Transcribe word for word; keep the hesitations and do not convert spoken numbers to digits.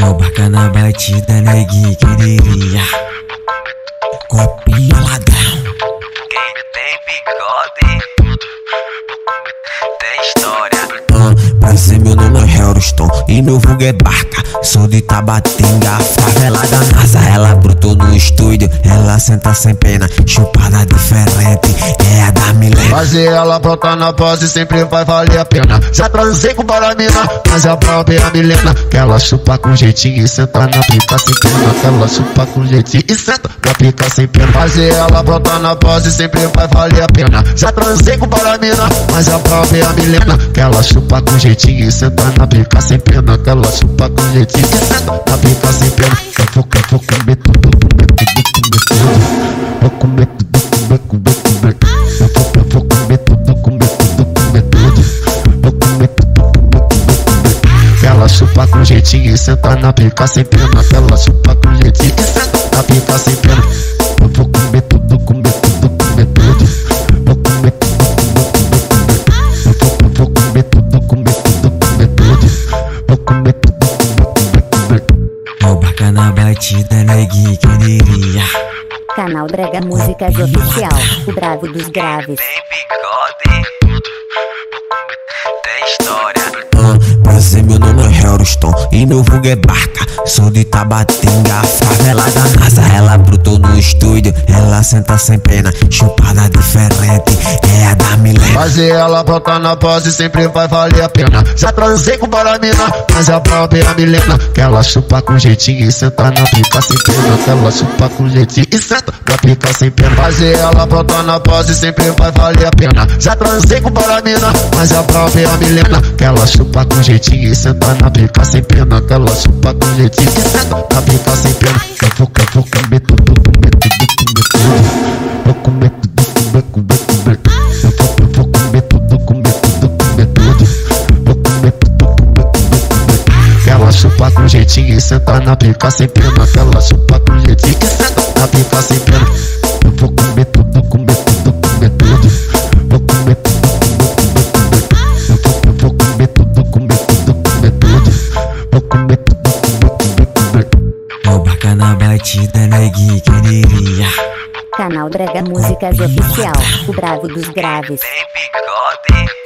É o barca na batida, neguinho, quem diria? Copinho ladrão. Quem tem bigode tem história. Ah, prazer, meu nome é Houston e meu vulgo é Barca. Sou de Tabatinga, favela da NASA. Ela brotou no estúdio, ela senta sem pena. Chupada diferente, é a da milena. Fazer ela brotar na pose sempre vai valer a pena. Já transei com Baramina, mas a própria é a Milena. Que ela chupa com jeitinho e senta na pica sem pena. Que ela chupa com jeitinho e senta na pica sem pena. Fazer ela brotar na pose sempre vai valer a pena. Já transei com Baramina, mas a própria é a Milena. Que ela chupa com jeitinho e senta na pica sem pena. Que ela chupa com jeitinho e senta na pica sem pena. Eu vou, eu vou comer tudo, comer tudo, comer tudo. Vou comer tudo, comer, comer, comer. Eu vou, eu vou comer tudo, comer tudo, comer tudo. Vou comer tudo, comer, comer, comer. Que ela chupa com jeitinho e senta na pica sem pena. Que ela chupa com jeitinho e senta na pica sem pena. Eu vou comer tudo, comer tudo, comer tudo. Vou comer tudo, comer, comer, comer. Eu vou, eu vou comer tudo, comer tudo, comer tudo. Vou comer tudo, comer, comer, comer. É o barca na batida, neguinho, quem diria? Canal Brega Músicas Oficial, o bravo dos graves. Tem bigode tem história. Ah, prazer, meu nome é Houston e meu vulgo é Barca. Sou de Tabatinga, favela da NASA. Ela brotou no estúdio, ela senta sem pena. Chupada diferente, é a da milena. Fazer ela brotar na pose sempre vai valer a pena. Já transei com Baramina, mas a própria é a Milena. Que ela chupa com jeitinho e senta na pica sem pena. Que ela chupa com jeitinho e senta na pica sem pena. Fazer ela brotar na pose sempre vai valer a pena. Já transei com Baramina, mas a própria é a Milena. Que ela chupa com jeitinho e senta na pica sem pena. Que ela chupa com jeitinho e senta na pica sem pena. Eu vou, eu vou comer tudo, comer tudo, comer tudo. Vou comer tudo, comer, comer, comer. Eu vou, eu vou comer tudo, comer tudo, comer tudo. Vou comer tudo, comer, comer, comer. Que ela chupa com jeitinho e senta na pica sem pena. Que ela chupa com jeitinho e senta na pica sem pena. Eu vou comer tudo, comer tudo, comer tudo. Vou comer tudo, comer, comer, comer. Eu vou, eu vou comer tudo, comer tudo, comer tudo. Vou comer tudo, comer, comer, comer. É o barca na batida, neguinho, quem diria? Canal Brega Músicas Oficial, o bravo dos graves. Tem bigode